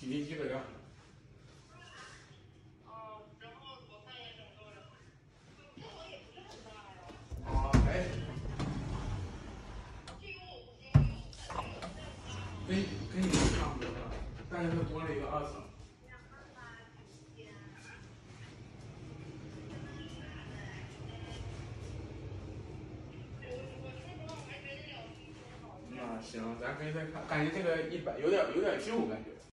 几斤鸡腿料？ 然后我看也整个人，规模也不是很大呀。 啊，哎， 这个我不介意， 跟你是差不多的，但是它多了一个2层。那行，咱可以再看，感觉这个100有点旧感觉。